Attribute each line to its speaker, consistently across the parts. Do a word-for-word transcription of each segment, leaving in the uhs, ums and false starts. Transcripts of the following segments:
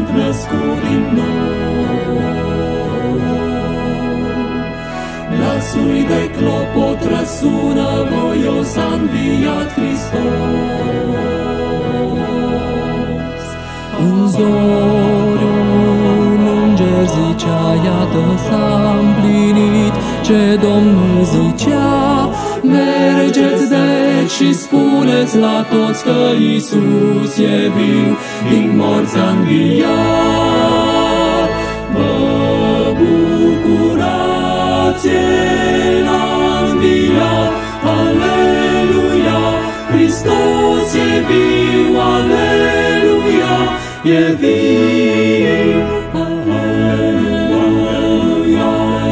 Speaker 1: sunt născut din nou. Glasul de clopot răsună, voios a înviat Hristos. În zori un înger zicea, iată s-a împlinit ce Domnul zicea. Mergeți deci și spuneți la toți că Iisus e viu, din morți a înviat. Vă bucurați, El a înviat, aleluia! Hristos e viu, aleluia! E viu, aleluia!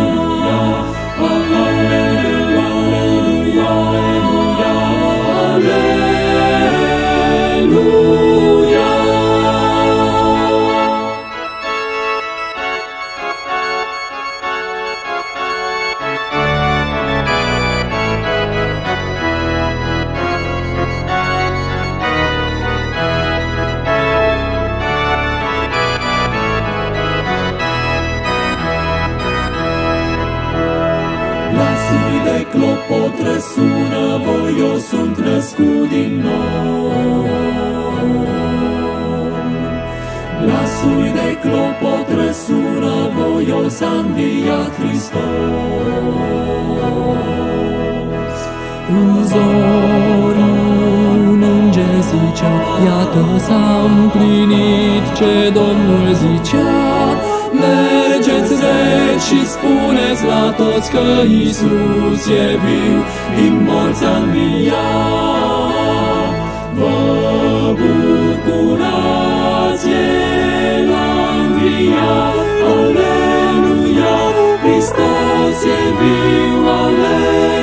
Speaker 1: Glasul de clopot răsună, voios sunt născut din nou. Glasul de clopot răsună, voios a înviat Hristos. În zori un înger zicea, iată s-a împlinit ce Domnul zicea. Mergeți deci și spuneți la toți că Iisus e viu, din morți a înviat. Vă bucurați, El a înviat, aleluia! Hristos e viu, aleluia!